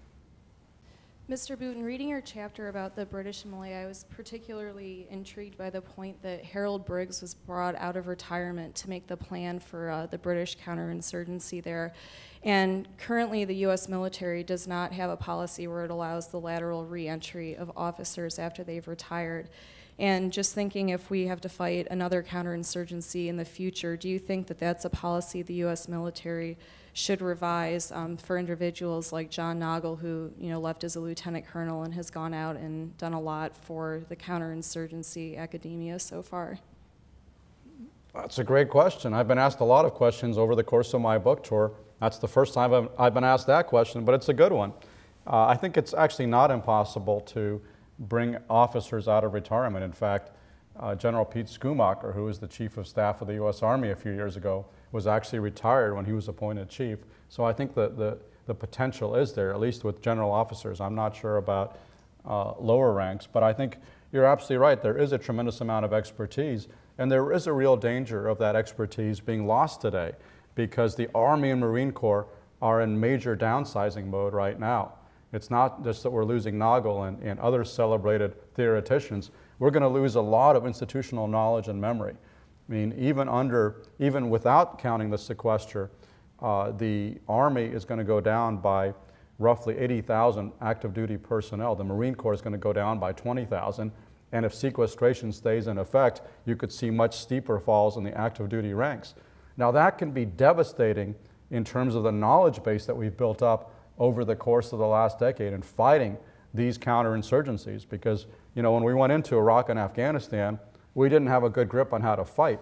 Mister Boot, in reading your chapter about the British in Malaya, I was particularly intrigued by the point that Harold Briggs was brought out of retirement to make the plan for uh, the British counterinsurgency there. And currently the U S military does not have a policy where it allows the lateral re-entry of officers after they've retired. And just thinking, if we have to fight another counterinsurgency in the future, do you think that that's a policy the U S military should revise um, for individuals like John Noggle, who you know left as a lieutenant colonel and has gone out and done a lot for the counterinsurgency academia so far? That's a great question. I've been asked a lot of questions over the course of my book tour. That's the first time I've, I've been asked that question, but it's a good one. Uh, I think it's actually not impossible to bring officers out of retirement. In fact, uh, General Pete Schoomaker, who was the chief of staff of the U S Army a few years ago, was actually retired when he was appointed chief. So I think that the, the potential is there, at least with general officers. I'm not sure about uh, lower ranks, but I think you're absolutely right. There is a tremendous amount of expertise, and there is a real danger of that expertise being lost today, because the Army and Marine Corps are in major downsizing mode right now. It's not just that we're losing Noggle and, and other celebrated theoreticians. We're going to lose a lot of institutional knowledge and memory. I mean, even under, even without counting the sequester, uh, the Army is going to go down by roughly eighty thousand active duty personnel. The Marine Corps is going to go down by twenty thousand. And if sequestration stays in effect, you could see much steeper falls in the active duty ranks. Now that can be devastating in terms of the knowledge base that we've built up over the course of the last decade in fighting these counterinsurgencies, because you know when we went into Iraq and Afghanistan, we didn't have a good grip on how to fight.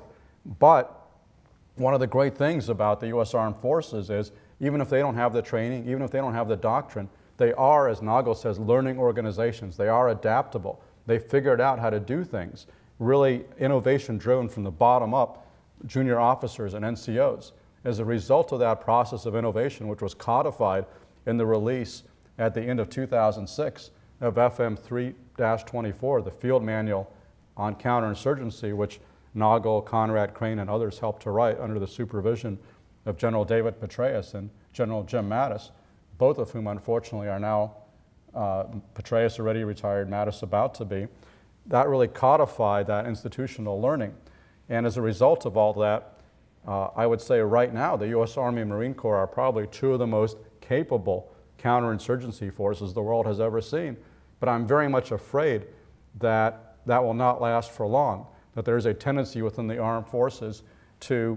But one of the great things about the U S Armed Forces is even if they don't have the training, even if they don't have the doctrine, they are, as Nagel says, learning organizations. They are adaptable. They figured out how to do things, really innovation driven from the bottom up, junior officers and N C Os. As a result of that process of innovation, which was codified in the release at the end of two thousand six of F M three dash twenty-four, the field manual on counterinsurgency, which Nagel, Conrad, Crane, and others helped to write under the supervision of General David Petraeus and General Jim Mattis, both of whom unfortunately are now, uh, Petraeus already retired, Mattis about to be. That really codified that institutional learning. And as a result of all that, uh, I would say right now the U S Army and Marine Corps are probably two of the most capable counterinsurgency forces the world has ever seen. But I'm very much afraid that that will not last for long, that there's a tendency within the armed forces to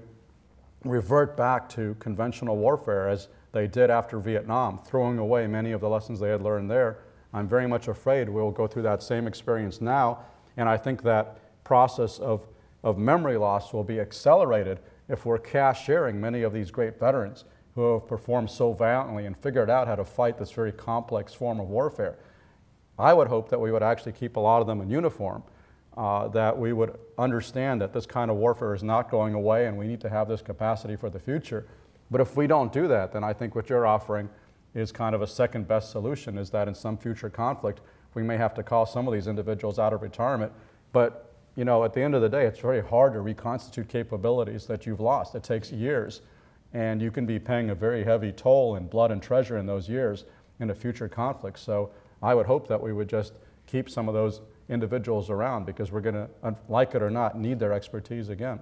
revert back to conventional warfare as they did after Vietnam, throwing away many of the lessons they had learned there. I'm very much afraid we'll go through that same experience now, and I think that process of, of memory loss will be accelerated if we're cash sharing many of these great veterans who have performed so valiantly and figured out how to fight this very complex form of warfare. I would hope that we would actually keep a lot of them in uniform, uh, that we would understand that this kind of warfare is not going away and we need to have this capacity for the future. But if we don't do that, then I think what you're offering is kind of a second best solution, is that in some future conflict, we may have to call some of these individuals out of retirement. But you know, at the end of the day, it's very hard to reconstitute capabilities that you've lost. It takes years, and you can be paying a very heavy toll in blood and treasure in those years in a future conflict. So I would hope that we would just keep some of those individuals around, because we're going to, like it or not, need their expertise again.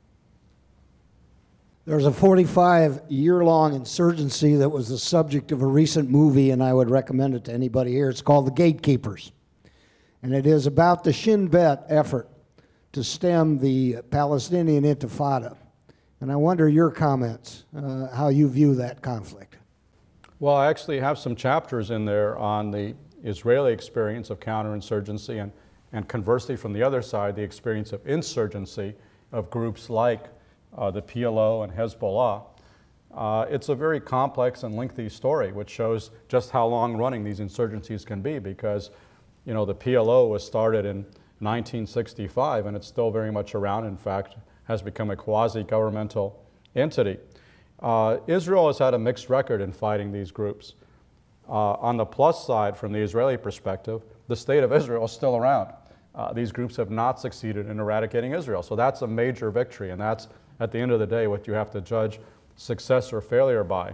There's a forty-five year long insurgency that was the subject of a recent movie, and I would recommend it to anybody here. It's called The Gatekeepers. And it is about the Shin Bet effort to stem the Palestinian Intifada. And I wonder your comments, uh, how you view that conflict. Well, I actually have some chapters in there on the Israeli experience of counterinsurgency, and, and conversely from the other side, the experience of insurgency of groups like uh, the P L O and Hezbollah. Uh, it's a very complex and lengthy story, which shows just how long-running these insurgencies can be, because you know, the P L O was started in nineteen sixty-five, and it's still very much around. In fact, has become a quasi-governmental entity. Uh, Israel has had a mixed record in fighting these groups. Uh, on the plus side, from the Israeli perspective, the state of Israel is still around. Uh, these groups have not succeeded in eradicating Israel. So that's a major victory, and that's, at the end of the day, what you have to judge success or failure by.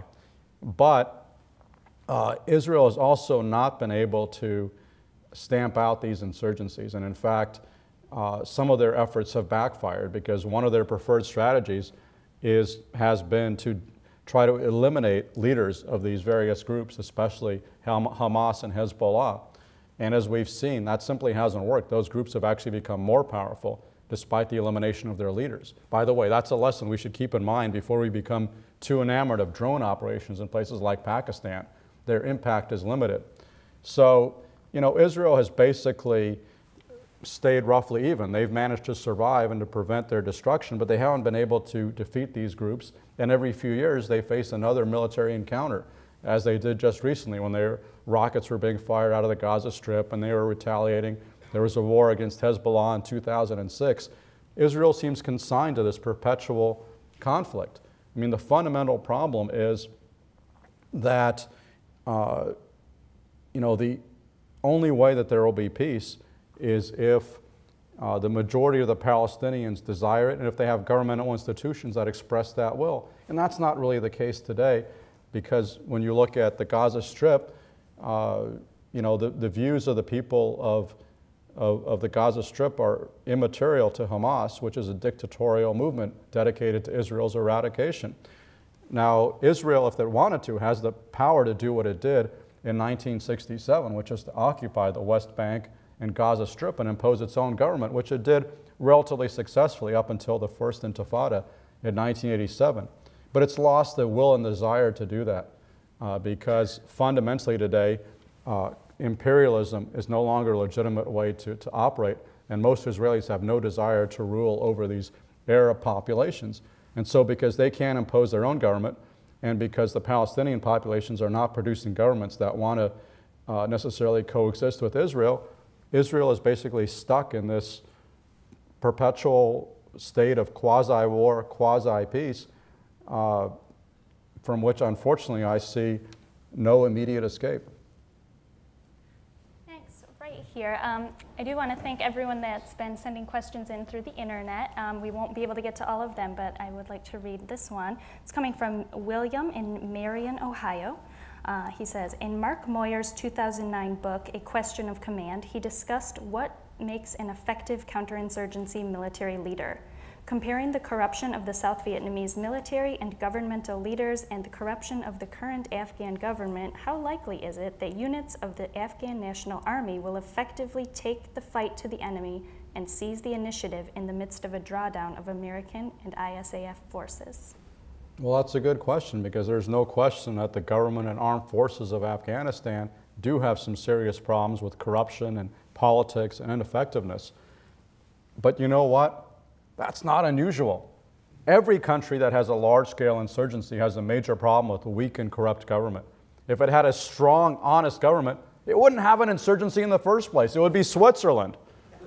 But uh, Israel has also not been able to stamp out these insurgencies. And in fact, uh, some of their efforts have backfired, because one of their preferred strategies is, has been to try to eliminate leaders of these various groups, especially Hamas and Hezbollah. And as we've seen, that simply hasn't worked. Those groups have actually become more powerful despite the elimination of their leaders. By the way, that's a lesson we should keep in mind before we become too enamored of drone operations in places like Pakistan. Their impact is limited. So, you know, Israel has basically stayed roughly even. They've managed to survive and to prevent their destruction, but they haven't been able to defeat these groups. And every few years, they face another military encounter, as they did just recently when their rockets were being fired out of the Gaza Strip and they were retaliating. There was a war against Hezbollah in two thousand six. Israel seems consigned to this perpetual conflict. I mean, the fundamental problem is that, uh, you know, the only way that there will be peace is if uh, the majority of the Palestinians desire it, and if they have governmental institutions that express that will. And that's not really the case today, because when you look at the Gaza Strip, uh, you know, the, the views of the people of, of, of the Gaza Strip are immaterial to Hamas, which is a dictatorial movement dedicated to Israel's eradication. Now, Israel, if it wanted to, has the power to do what it did in nineteen sixty-seven, which is to occupy the West Bank and Gaza Strip and impose its own government, which it did relatively successfully up until the First Intifada in nineteen eighty-seven. But it's lost the will and desire to do that uh, because fundamentally today, uh, imperialism is no longer a legitimate way to, to operate, and most Israelis have no desire to rule over these Arab populations. And so because they can't impose their own government, and because the Palestinian populations are not producing governments that want to uh, necessarily coexist with Israel, Israel is basically stuck in this perpetual state of quasi-war, quasi-peace, uh, from which unfortunately I see no immediate escape. Thanks. Right here. Um, I do want to thank everyone that's been sending questions in through the internet. Um, we won't be able to get to all of them, but I would like to read this one. It's coming from William in Marion, Ohio. Uh, he says, in Mark Moyer's two thousand nine book, A Question of Command, he discussed what makes an effective counterinsurgency military leader. Comparing the corruption of the South Vietnamese military and governmental leaders and the corruption of the current Afghan government, how likely is it that units of the Afghan National Army will effectively take the fight to the enemy and seize the initiative in the midst of a drawdown of American and I S A F forces? Well, that's a good question, because there's no question that the government and armed forces of Afghanistan do have some serious problems with corruption and politics and ineffectiveness. But you know what? That's not unusual. Every country that has a large-scale insurgency has a major problem with a weak and corrupt government. If it had a strong, honest government, it wouldn't have an insurgency in the first place. It would be Switzerland.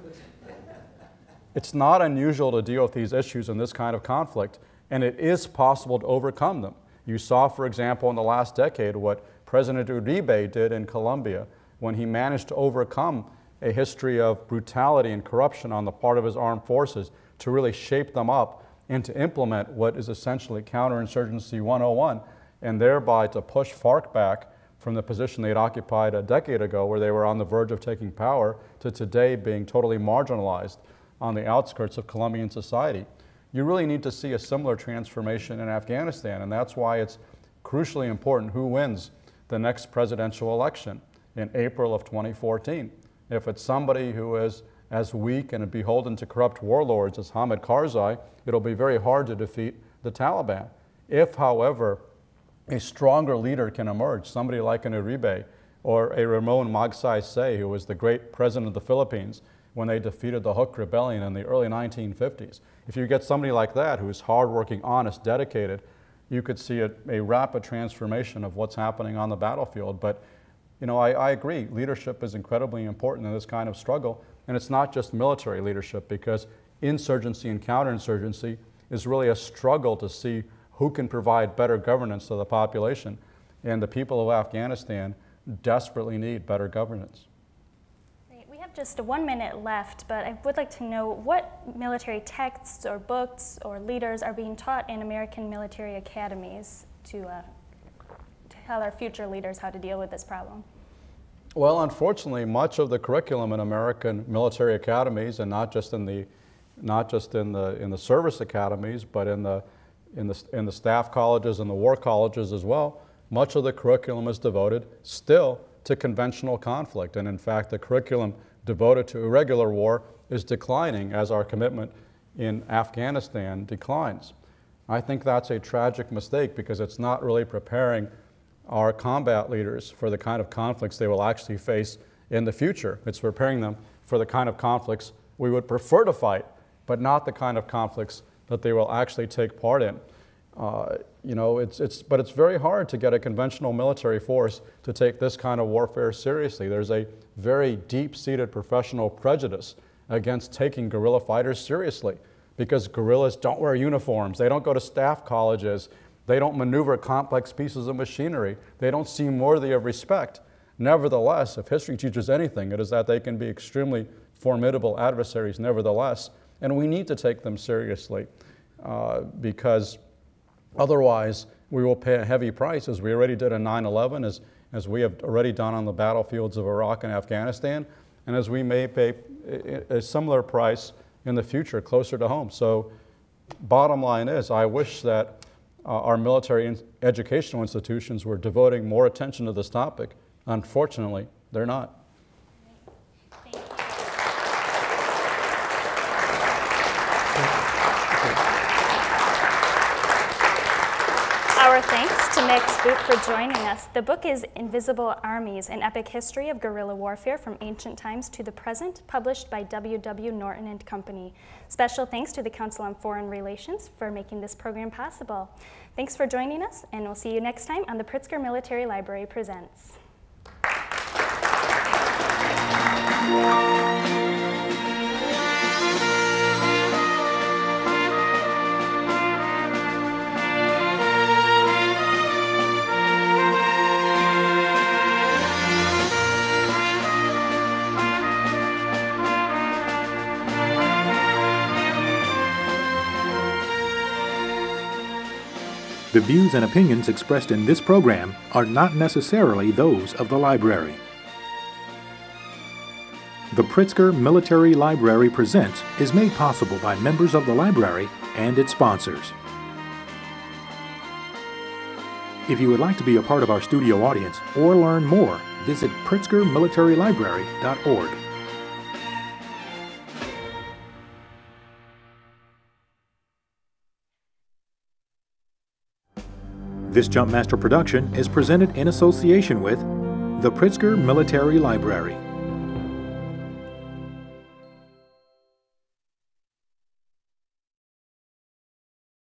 It's not unusual to deal with these issues in this kind of conflict, and it is possible to overcome them. You saw, for example, in the last decade what President Uribe did in Colombia when he managed to overcome a history of brutality and corruption on the part of his armed forces to really shape them up and to implement what is essentially counterinsurgency one oh one, and thereby to push FARC back from the position they had occupied a decade ago, where they were on the verge of taking power, to today being totally marginalized on the outskirts of Colombian society. You really need to see a similar transformation in Afghanistan, and that's why it's crucially important who wins the next presidential election in April of twenty fourteen. If it's somebody who is as weak and beholden to corrupt warlords as Hamid Karzai, it'll be very hard to defeat the Taliban. If, however, a stronger leader can emerge, somebody like an Uribe or a Ramon Magsaysay, who was the great president of the Philippines when they defeated the Huk Rebellion in the early nineteen fifties. If you get somebody like that who's hardworking, honest, dedicated, you could see a, a rapid transformation of what's happening on the battlefield. But you know, I, I agree, leadership is incredibly important in this kind of struggle. And it's not just military leadership, because insurgency and counterinsurgency is really a struggle to see who can provide better governance to the population. And the people of Afghanistan desperately need better governance. Great. We have just one minute left, but I would like to know what military texts or books or leaders are being taught in American military academies to, uh, to tell our future leaders how to deal with this problem. Well, unfortunately, much of the curriculum in American military academies, and not just in the, not just in the in the service academies, but in the in the in the staff colleges and the war colleges as well, much of the curriculum is devoted still to conventional conflict. And in fact, the curriculum devoted to irregular war is declining as our commitment in Afghanistan declines. I think that's a tragic mistake, because it's not really preparing our combat leaders for the kind of conflicts they will actually face in the future. It's preparing them for the kind of conflicts we would prefer to fight, but not the kind of conflicts that they will actually take part in. Uh, you know, it's, it's, but it's very hard to get a conventional military force to take this kind of warfare seriously. There's a very deep-seated professional prejudice against taking guerrilla fighters seriously, because guerrillas don't wear uniforms, they don't go to staff colleges, they don't maneuver complex pieces of machinery. They don't seem worthy of respect. Nevertheless, if history teaches anything, it is that they can be extremely formidable adversaries nevertheless, and we need to take them seriously, uh, because otherwise we will pay a heavy price, as we already did in nine eleven, as, as we have already done on the battlefields of Iraq and Afghanistan, and as we may pay a similar price in the future closer to home. So bottom line is, I wish that uh, our military in educational institutions were devoting more attention to this topic. Unfortunately, they're not. Our thanks to Max Boot for joining us. The book is Invisible Armies, an epic history of guerrilla warfare from ancient times to the present, published by W W Norton and Company. Special thanks to the Council on Foreign Relations for making this program possible. Thanks for joining us, and we'll see you next time on the Pritzker Military Library Presents. The views and opinions expressed in this program are not necessarily those of the library. The Pritzker Military Library Presents is made possible by members of the library and its sponsors. If you would like to be a part of our studio audience or learn more, visit pritzker military library dot org. This Jumpmaster production is presented in association with the Pritzker Military Library.